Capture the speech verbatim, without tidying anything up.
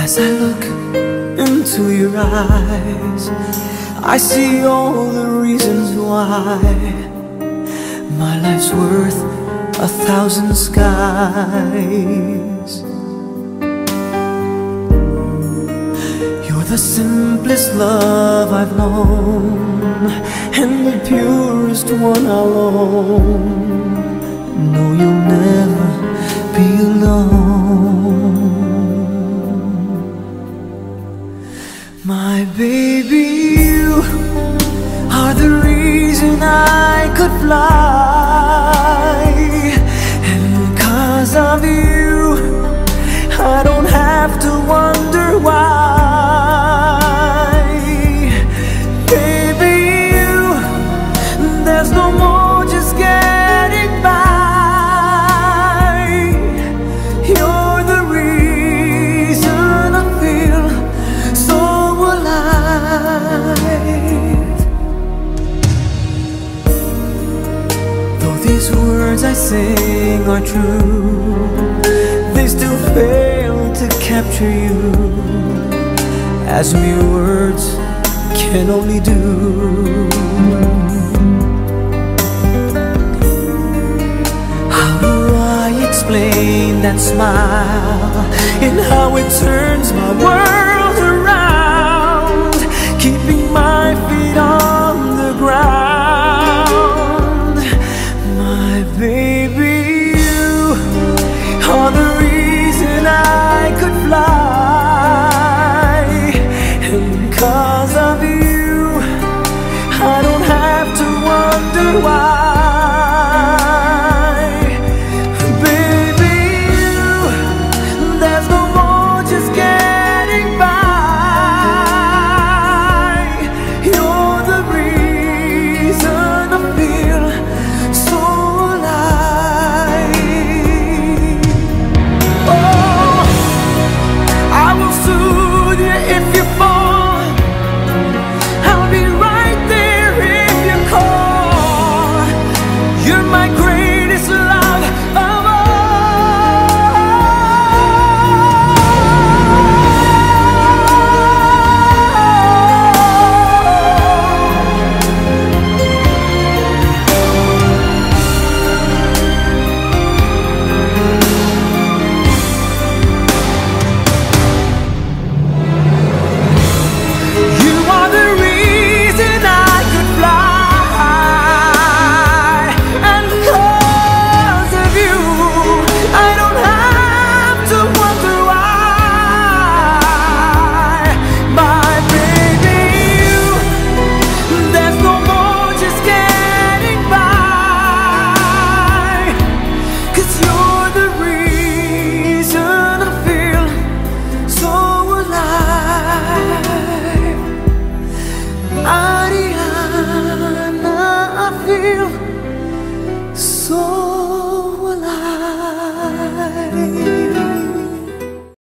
As I look into your eyes, I see all the reasons why my life's worth a thousand skies. You're the simplest love I've known, and the purest one I'll own. No, you'll never be alone. My baby, you are the reason I could fly, and because of you, I don't have to wonder why. Baby, you, there's no more just getting by. You're the reason I feel so alive. Though these words I sing are true, they still fail to capture you, as mere words can only do. How do I explain that smile and how it turns my world